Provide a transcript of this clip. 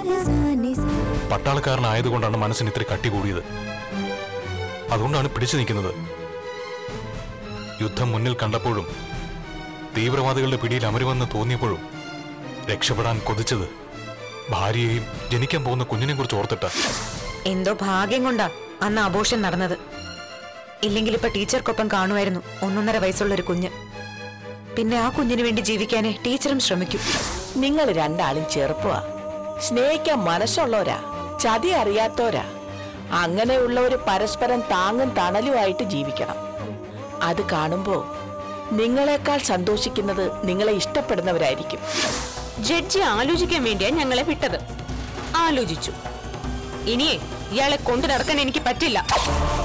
പട്ടാളക്കാരനായതുകൊണ്ടാണ് മനസ്സിന് ഇത്ര കട്ടി കൂടിയത്. അതുകൊണ്ടാണ് പിടിച്ചു നിൽക്കുന്നത്. യുദ്ധം മുന്നിൽ കണ്ടപ്പോഴും തീവ്രവാദികളുടെ പിടിയിൽ അമരുമെന്ന് തോന്നിയപ്പോഴും രക്ഷപ്പെടാൻ കൊതിച്ചത് ഭാര്യയെയും ജനിക്കാൻ പോകുന്ന കുഞ്ഞിനെ കുറിച്ച് ഓർത്തിട്ട. എന്തോ ഭാഗ്യം കൊണ്ടാ അന്ന് ആഘോഷം നടന്നത്. ഇല്ലെങ്കിൽ ഇപ്പൊ ടീച്ചർക്കൊപ്പം കാണുമായിരുന്നു 1.5 വയസ്സുള്ള ഒരു കുഞ്ഞ്. പിന്നെ ആ കുഞ്ഞിന് വേണ്ടി ജീവിക്കാനേ ടീച്ചറും ശ്രമിക്കും. നിങ്ങൾ രണ്ടാളും ചെറുപ്പമാ, സ്നേഹിക്കാൻ മനസ്സുള്ളവരാ, ചതി അറിയാത്തവരാ. അങ്ങനെയുള്ളവര് പരസ്പരം താങ്ങും തണലുമായിട്ട് ജീവിക്കണം. അത് കാണുമ്പോ നിങ്ങളെക്കാൾ സന്തോഷിക്കുന്നത് നിങ്ങളെ ഇഷ്ടപ്പെടുന്നവരായിരിക്കും. ജഡ്ജി ആലോചിക്കാൻ വേണ്ടിയാ ഞങ്ങളെ വിട്ടത്. ആലോചിച്ചു. ഇനിയേ ഇയാളെ കൊണ്ടു നടക്കാൻ എനിക്ക് പറ്റില്ല.